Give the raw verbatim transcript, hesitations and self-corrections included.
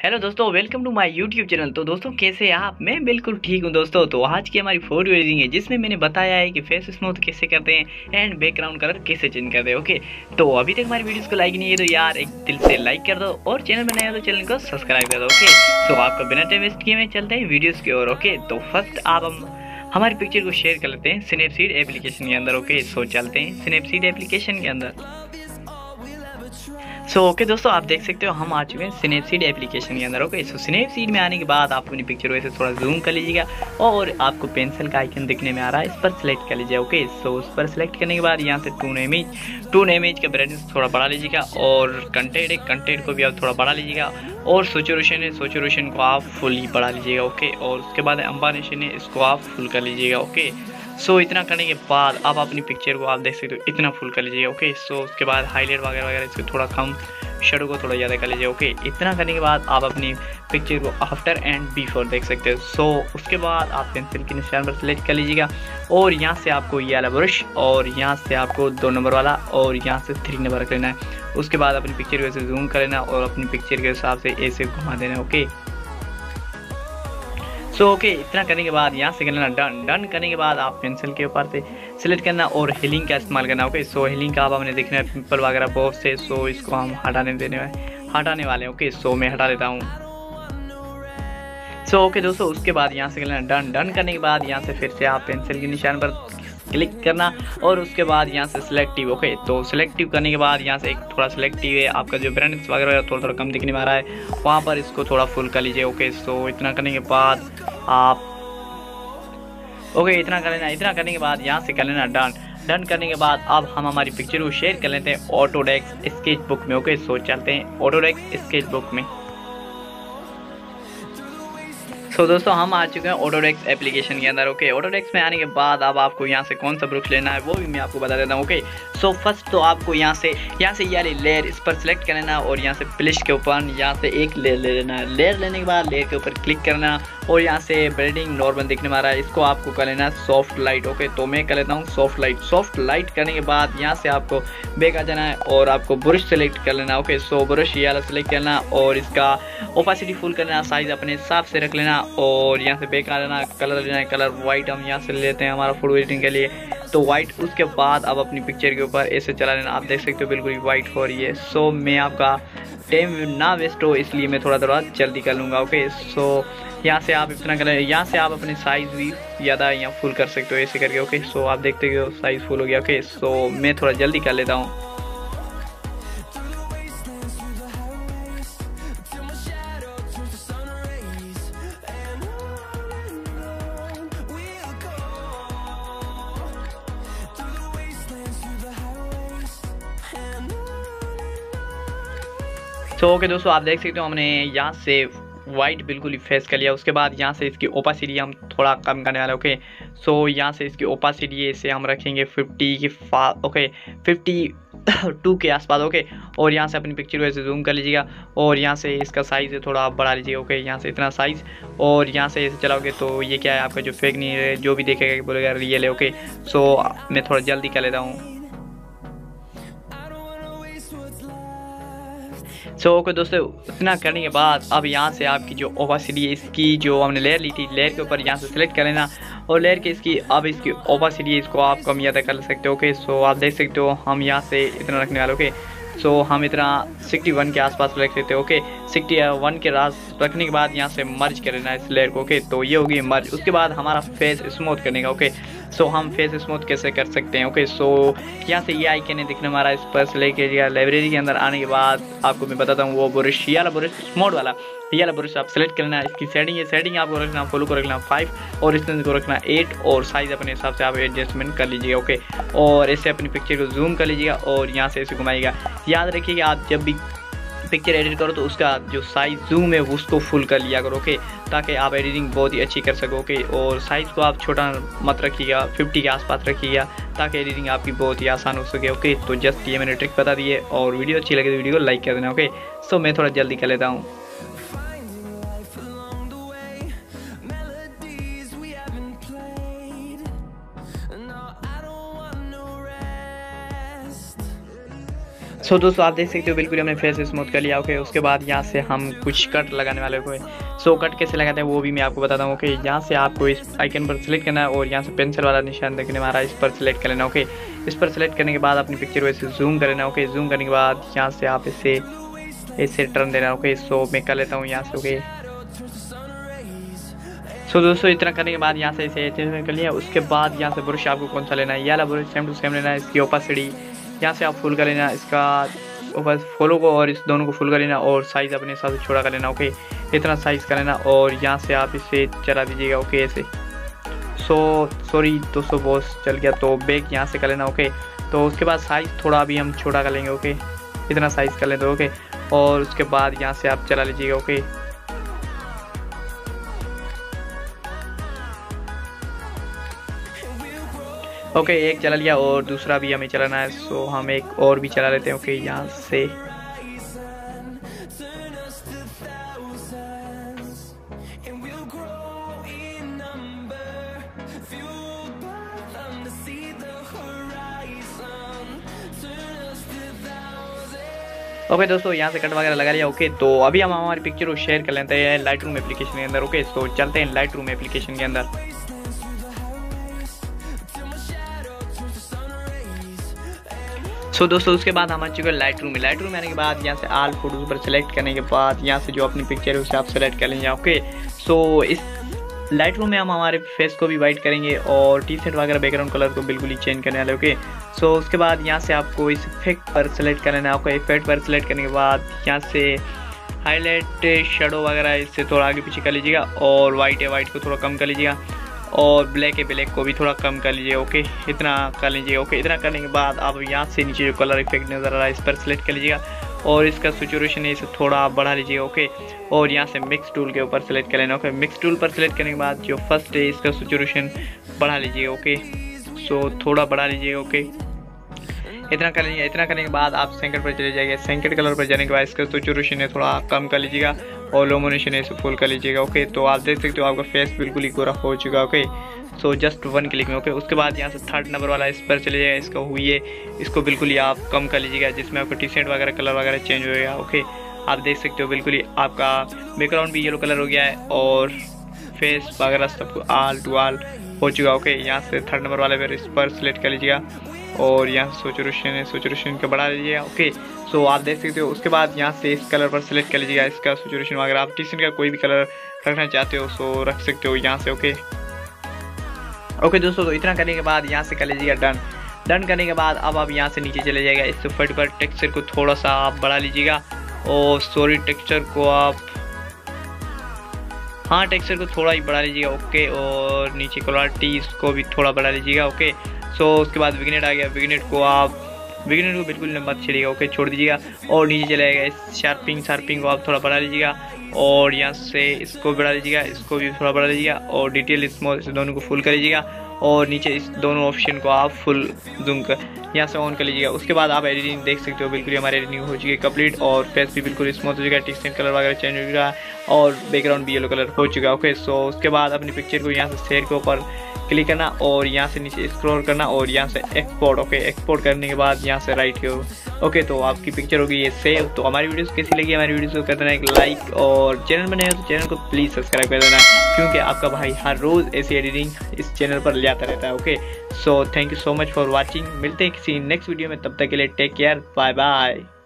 Hello दोस्तों, welcome to my YouTube channel. तो दोस्तों कैसे हैं आप? मैं बिल्कुल ठीक हूं दोस्तों। तो आज की हमारी फोटो एडिटिंग है जिसमें मैंने बताया है कि फेस स्मूथ कैसे करते हैं एंड बैकग्राउंड कलर कैसे चेंज करते हैं। ओके, तो अभी तक हमारी वीडियोस को लाइक नहीं है तो यार एक दिल से लाइक कर दो और चैनल में नए हो तो चैनल को सब्सक्राइब कर दो। ओके, तो आपका बिना टाइम वेस्ट किए में चलते हैं वीडियोज़ की ओर। ओके, तो फर्स्ट आप हम हमारी पिक्चर को शेयर कर लेते हैं स्नैपसीड एप्लीकेशन के अंदर। ओके, सो चलते हैं स्नैपसीड एप्लीकेशन के अंदर। सो so, ओके okay, दोस्तों आप देख सकते हो हम आ चुके हैं स्नैपसीड एप्लीकेशन के अंदर। ओके, सो स्नैपसीड में आने के बाद आप अपनी पिक्चर को ऐसे थोड़ा जूम कर लीजिएगा और आपको पेंसिल का आइकन दिखने में आ रहा है, इस पर सिलेक्ट कर लीजिए। ओके, सो उस पर सिलेक्ट करने के बाद यहाँ से टून इमेज टून इमेज का ब्राइटनेस थोड़ा बढ़ा लीजिएगा और कंटेंट है कंटेंट को भी आप थोड़ा बढ़ा लीजिएगा और सैचुरेशन है सैचुरेशन को आप फुल ही बढ़ा लीजिएगा। ओके, और उसके बाद एम्बेडेशन है इसको आप फुल कर लीजिएगा। ओके, सो so, इतना करने के बाद आप अपनी पिक्चर को आप देख सकते हो इतना फुल कर लीजिए। ओके, सो so, उसके बाद हाईलाइट वगैरह वगैरह इसको थोड़ा कम, शेडो को थोड़ा ज़्यादा कर लीजिए। ओके, इतना करने के बाद आप अपनी पिक्चर को आफ्टर एंड बिफोर देख सकते हो। सो so, उसके बाद आप पेंसिल के निशान पर सिलेक्ट कर लीजिएगा और यहाँ से आपको ये वाला ब्रश और यहाँ से आपको दो नंबर वाला और यहाँ से थ्री नंबर रख लेना है। उसके बाद अपनी पिक्चर को ऐसे जूम कर लेना और अपनी पिक्चर के हिसाब से ऐसे घुमा देना। Okay, so so, okay okay, इतना करने के बाद यहाँ से कर लेना डन। डन करने के बाद आप पेंसिल के ऊपर से सिलेक्ट करना और हीलिंग का इस्तेमाल करना। ओके, सो हीलिंग का आप हमने देखना है पिंपल वगैरह बहुत से, सो so, इसको हम हटाने देने हटाने वाले हैं। ओके, सो मैं हटा देता हूँ। सो so, ओके okay, दोस्तों उसके बाद यहाँ से कर लेना डन। डन करने के बाद यहाँ से फिर से आप पेंसिल के निशान पर क्लिक करना और उसके बाद यहाँ से सिलेक्टिव। ओके, तो सिलेक्टिव करने के बाद यहाँ से एक थोड़ा सिलेक्टिव है आपका जो ब्राइटनेस वगैरह थोड़ा थोड़ा कम दिखने में आ रहा है वहाँ पर इसको थोड़ा फुल कर लीजिए। ओके, सो इतना करने के बाद आप ओके इतना कर लेना। इतना करने के बाद यहाँ से कर लेना डन। डन करने के बाद अब हम हमारी पिक्चर को शेयर कर लेते हैं ऑटोडेस्क स्केच बुक में। ओके, सो चलते हैं ऑटोडेस्क स्केच बुक में। सो so, दोस्तों हम आ चुके हैं ऑटोडेस्क एप्लीकेशन के अंदर। ओके, ऑटोडेस्क में आने के बाद अब आपको यहाँ से कौन सा ब्रश लेना है वो भी मैं आपको बता देता हूँ। ओके, सो फर्स्ट तो आपको यहाँ से यहाँ से ये वाली लेयर इस पर सिलेक्ट कर लेना और यहाँ से प्लिश के ऊपर यहाँ से एक लेयर ले लेना है। लेयर लेने के बाद लेयर के ऊपर क्लिक करना और यहाँ से ब्लेंडिंग नॉर्मल दिखने में आ रहा है, इसको आपको कर लेना सॉफ्ट लाइट। ओके, तो मैं कर लेता हूँ सॉफ्ट लाइट। सॉफ्ट लाइट करने के बाद यहाँ से आपको बैक आ जाना है और आपको ब्रश सेलेक्ट कर लेना। ओके, सो ब्रश ये वाला सेलेक्ट करना और इसका ओपेसिटी फुल करना, साइज अपने हिसाब से रख लेना और यहाँ से बैक आ जाना। कलर लेना है, कलर वाइट हम यहाँ से लेते हैं हमारा फोटो एडिटिंग के लिए, तो वाइट। उसके बाद अब अपनी पिक्चर के ऊपर ऐसे चला लेना, आप देख सकते हो बिल्कुल वाइट हो रही है। सो मैं आपका टाइम ना वेस्ट हो इसलिए मैं थोड़ा थोड़ा जल्दी कर लूँगा। ओके, सो यहाँ से आप इतना करें, यहाँ से आप अपने साइज़ भी ज़्यादा यहाँ फुल कर सकते हो ऐसे करके। ओके, सो आप देखते हो साइज़ फुल हो गया। ओके, सो मैं थोड़ा जल्दी कर लेता हूँ। तो ओके दोस्तों आप देख सकते हो हमने यहाँ से वाइट बिल्कुल ही फेस कर लिया। उसके बाद यहाँ से इसकी ओपेसिटी हम थोड़ा कम करने वाले। ओके, सो यहाँ से इसकी ओपेसिटी इसे हम रखेंगे फिफ्टी के फा ओके फिफ्टी टू के आसपास। ओके, और यहाँ से अपनी पिक्चर को ऐसे जूम कर लीजिएगा और यहाँ से इसका साइज़ थोड़ा आप बढ़ा लीजिएगा। ओके, यहाँ से इतना साइज़ और यहाँ से ऐसे चलाओगे तो ये क्या है आपका जो फेक नहीं है, जो भी देखेगा बोलेगा रियल है। ओके, सो मैं थोड़ा जल्दी कर लेता हूँ। सो so, ओके okay, दोस्तों इतना करने के बाद अब यहाँ से आपकी जो ओपेसिटी है इसकी जो हमने लेयर ली थी, लेयर के ऊपर यहाँ से सिलेक्ट कर लेना और लेयर के इसकी अब इसकी ओपेसिटी इसको आप कम ज़्यादा कर सकते हो। ओके, सो आप देख सकते हो हम यहाँ से इतना रखने वाले। ओके, सो हम इतना सिक्सटी वन के आसपास रख लेते हैं। ओके, सिक्सटी वन के रास रखने के बाद यहाँ से मर्ज कर लेना इस लेयर को। ओके, तो ये होगी मर्ज। उसके बाद हमारा फेस स्मूथ करने का। ओके, सो हम फेस स्मूथ कैसे कर सकते हैं। ओके, सो यहाँ से ये आइकन है दिखने हमारा, इस पर लेके लाइब्रेरी के अंदर आने के बाद आपको मैं बताता हूँ वो ब्रश ये वाला ब्रश स्मूथ वाला ये वाला ब्रश आप सेलेक्ट करना है। इसकी सेटिंग है, सेटिंग आपको रखना फॉलो को रखना फाइव और स्ट्रेंथ को रखना एट और साइज़ अपने हिसाब से आप एडजस्टमेंट कर लीजिएगा। ओके, और ऐसे अपनी पिक्चर को जूम कर लीजिएगा और यहाँ से ऐसे घुमाइएगा। याद रखिएगा आप जब भी पिक्चर एडिट करो तो उसका जो साइज जूम है उसको फुल कर लिया करो। ओके, ताकि आप एडिटिंग बहुत ही अच्छी कर सको। ओके, और साइज़ को आप छोटा मत रखिएगा, फिफ्टी के आसपास रखिएगा ताकि एडिटिंग आपकी बहुत ही आसान हो सके। ओके, तो जस्ट ये मैंने ट्रिक बता दी है और वीडियो अच्छी लगे तो वीडियो को लाइक कर देना। ओके, सो मैं थोड़ा जल्दी कर लेता हूँ। सो so, दोस्तों आप देख सकते हो बिल्कुल हमने फेस स्मूथ कर लिया। ओके उसके बाद यहाँ से हम कुछ कट लगाने वाले को। सो कट कैसे लगाते हैं वो भी मैं आपको बताता हूँ। ओके यहाँ से आपको इस आइकन पर सिलेक्ट करना है और यहाँ से पेंसिल वाला निशान देखने वाला इस पर सिलेक्ट कर लेना। ओके इस पर सिलेक्ट करने के बाद अपनी पिक्चर को ऐसे जूम कर लेना। ओके जूम करने के बाद यहाँ से आप इसे ऐसे टर्न देना। ओके सो मैं कर लेता हूँ यहाँ से। ओके सो so, दोस्तों इतना करने के बाद यहाँ से इसे एडजस्टमेंट कर लिया। उसके बाद यहाँ से ब्रश आपको कौन सा लेना है, ये वाला ब्रश सेम टू सेम लेना है। इसकी ओपासिटी यहाँ से आप फुल कर लेना, इसका बस फॉलो को और इस दोनों को फुल कर लेना और साइज़ अपने हिसाब से छोटा कर लेना। ओके इतना साइज़ कर लेना और यहाँ से आप इसे चला दीजिएगा। ओके ऐसे। सो सॉरी दोस्तों बॉस चल गया, तो बैक यहाँ से कर लेना। ओके तो उसके बाद साइज़ थोड़ा अभी हम छोटा कर लेंगे। ओके इतना साइज़ कर लेते। ओके और उसके बाद यहाँ से आप चला लीजिएगा। ओके ओके okay, एक चला लिया और दूसरा भी हमें चलाना है। सो हम एक और भी चला लेते हैं। ओके okay, यहाँ से ओके okay, दोस्तों यहाँ से कट वगैरह लगा लिया। ओके okay, तो अभी हम हमारी पिक्चर को शेयर कर लेते हैं लाइट रूम एप्लीकेशन के अंदर। ओके तो चलते हैं लाइट रूम एप्लीकेशन के अंदर। सो so, दोस्तों उसके बाद हम आ चुके हैं लाइट रूम में। लाइट रूम आने के बाद यहाँ से आल फोटोज पर सेलेक्ट करने के बाद यहाँ से जो अपनी पिक्चर है उसे आप सेलेक्ट कर लेंगे। ओके सो इस लाइट रूम में हम हमारे फेस को भी वाइट करेंगे और टी शर्ट वगैरह बैकग्राउंड कलर को बिल्कुल ही चेंज करने वाले। ओके सो उसके बाद यहाँ से आपको इस इफेक्ट पर सेलेक्ट कर लेना है। ओके इफेक्ट पर सेलेक्ट करने के बाद यहाँ से हाईलाइट शेडो वगैरह इससे थोड़ा आगे पीछे कर लीजिएगा और वाइट है वाइट को थोड़ा कम कर लीजिएगा और ब्लैक है ब्लैक को भी थोड़ा कम कर लीजिए। ओके इतना कर लीजिए। ओके इतना करने के बाद आप यहाँ से नीचे जो कलर इफेक्ट नज़र आ रहा है इस पर सेलेक्ट कर लीजिएगा और इसका सैचुरेशन है इसे थोड़ा आप बढ़ा लीजिए। ओके और यहाँ से मिक्स टूल के ऊपर सेलेक्ट कर लेना। ओके मिक्स टूल पर सेलेक्ट करने के बाद जो फर्स्ट है इसका सैचुरेशन बढ़ा लीजिए। ओके सो थोड़ा बढ़ा लीजिए। ओके इतना कर लीजिए। इतना करने के बाद आप सेंकड पर चले जाइए। सेंकड कलर पर जाने के बाद इसका सैचुरेशन है थोड़ा कम कर लीजिएगा और इल्यूमिनेशन है इसे फुल कर लीजिएगा। ओके तो आप देख सकते हो आपका फेस बिल्कुल ही गोरा हो चुका। Okay so just one click में। ओके उसके बाद यहाँ से थर्ड नंबर वाला इस पर चले जाएगा। इसका हुई है इसको बिल्कुल ही आप कम कर लीजिएगा जिसमें आपका टी शर्ट वगैरह कलर वगैरह चेंज हो गया। ओके आप देख सकते हो बिल्कुल ही आपका बैकग्राउंड भी येलो कलर हो गया है और फेस वगैरह सब आल टू आल हो चुका। ओके यहाँ से थर्ड नंबर वाले पर इस पर सेलेक्ट कर लीजिएगा और यहाँ से सैचुरेशन है सैचुरेशन को बढ़ा लीजिएगा। ओके सो आप देख सकते हो। उसके बाद यहाँ से इस कलर पर सेलेक्ट कर लीजिएगा इसका सैचुरेशन वगैरह आप टी शर्ट का कोई भी कलर रखना चाहते हो सो रख सकते हो यहाँ से। ओके ओके दोस्तों तो इतना करने के बाद यहाँ से कर लीजिएगा डन। डन करने के बाद अब आप यहाँ से नीचे चले जाएगा। इस फट पर टेक्सचर को थोड़ा सा आप बढ़ा लीजिएगा और सॉरी टेक्सचर को आप हाँ टेक्सचर को थोड़ा ही बढ़ा लीजिएगा। ओके और नीचे क्वालिटी इसको भी थोड़ा बढ़ा लीजिएगा। ओके सो उसके बाद विग्नेट आ गया। विग्नेट को आप विग्नेट को बिल्कुल मत छेड़िएगा। ओके छोड़ दीजिएगा और नीचे चले जाएगा। इस शार्पिंग शार्पिंग को आप थोड़ा बढ़ा लीजिएगा और यहाँ से इसको बढ़ा लीजिएगा इसको भी थोड़ा बढ़ा लीजिएगा और डिटेल स्मॉल इस दोनों को फुल कर लीजिएगा और नीचे इस दोनों ऑप्शन को आप फुल जूम कर यहाँ से ऑन कर लीजिएगा। उसके बाद आप एडिटिंग देख सकते हो बिल्कुल हमारी एडिटिंग हो चुकी है कंप्लीट और फेस भी बिल्कुल स्मूथ हो चुका है। टेक्सचर कलर वगैरह चेंज हो चुका है और बैकग्राउंड भी येलो कलर हो चुका है। ओके सो उसके बाद अपनी पिक्चर को यहाँ से शेयर के ऊपर क्लिक करना और यहाँ से नीचे स्क्रॉल करना और यहाँ से एक्सपोर्ट। ओके एक्सपोर्ट करने के बाद यहाँ से राइट हो। ओके तो आपकी पिक्चर होगी ये सेव। तो हमारी वीडियोस कैसी लगी हमारी वीडियोस को कर देना एक लाइक और चैनल में नए हो तो चैनल को प्लीज़ सब्सक्राइब कर देना क्योंकि आपका भाई हर रोज़ ऐसी एडिटिंग इस चैनल पर ले आता रहता है। Okay so thank you so much for watching. मिलते हैं किसी नेक्स्ट वीडियो में, तब तक के लिए टेक केयर, बाय बाय।